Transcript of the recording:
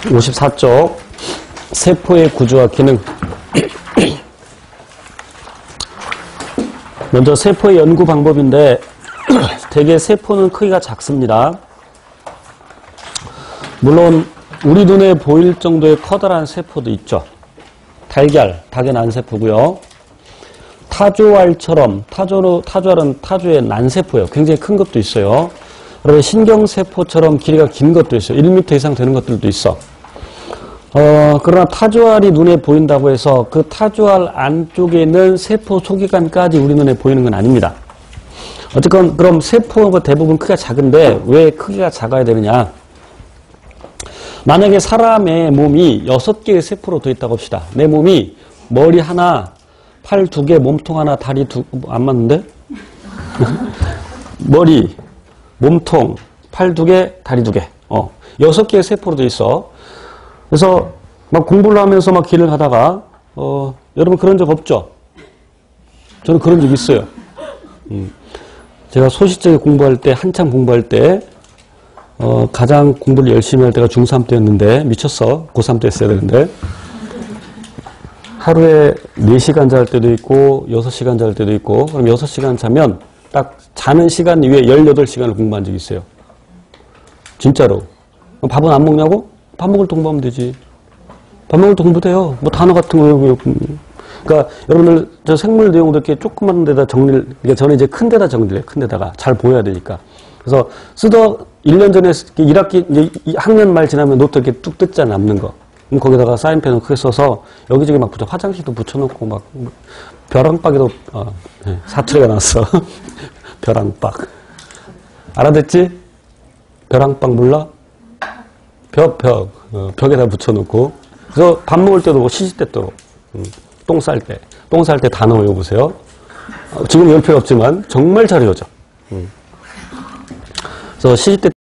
54쪽 세포의 구조와 기능. 먼저 세포의 연구 방법인데 대개 세포는 크기가 작습니다. 물론 우리 눈에 보일 정도의 커다란 세포도 있죠. 달걀, 닭의 난세포고요. 타조알처럼, 타조알은 타조의 난세포예요. 굉장히 큰 것도 있어요. 그리고 신경세포처럼 길이가 긴 것도 있어요. 1m 이상 되는 것들도 있어. 그러나 타조알이 눈에 보인다고 해서 그 타조알 안쪽에 있는 세포 소기관까지 우리 눈에 보이는 건 아닙니다. 어쨌건 그럼 세포가 대부분 크기가 작은데 왜 크기가 작아야 되느냐? 만약에 사람의 몸이 6개의 세포로 되어 있다고 합시다. 내 몸이 머리 하나, 팔 2개, 몸통 하나, 다리 안 맞는데? 머리, 몸통, 팔 2개, 다리 2개. 6개의 세포로 되어 있어. 그래서 막 공부를 하면서 막 길을 가다가 여러분 그런 적 없죠? 저는 그런 적 있어요. 제가 소시적에 공부할 때, 한창 공부할 때 가장 공부를 열심히 할 때가 중3 때였는데 미쳤어. 고3 때 했어야 되는데 하루에 4시간 잘 때도 있고 6시간 잘 때도 있고 그럼 6시간 자면 딱 자는 시간 이후에 18시간을 공부한 적이 있어요. 진짜로. 밥은 안 먹냐고? 밥 먹을 때 공부하면 되지. 밥 먹을 때 공부돼요. 뭐 단어 같은 거. 그러니까 여러분들 저 생물 내용도 이렇게 조그만 데다 정리를, 그러니까 저는 이제 큰 데다 정리를 해요. 큰 데다가 잘 보여야 되니까. 그래서 1년 전에 1학기, 이제 학년 말 지나면 노트 이렇게 뚝 뜯잖아, 남는 거. 그럼 거기다가 사인펜을 크게 써서 여기저기 막 붙여, 화장실도 붙여놓고 막, 벼랑박에도, 사투리가 나왔어. 벼랑박. 알아듣지? 벼랑박 몰라? 벽에다 붙여놓고. 그래서 밥 먹을 때도 시시때때로, 똥 쌀 때. 똥 쌀 때 단어 외워보세요. 지금 외울 필요 없지만 정말 잘 외워져. 그래서 시시때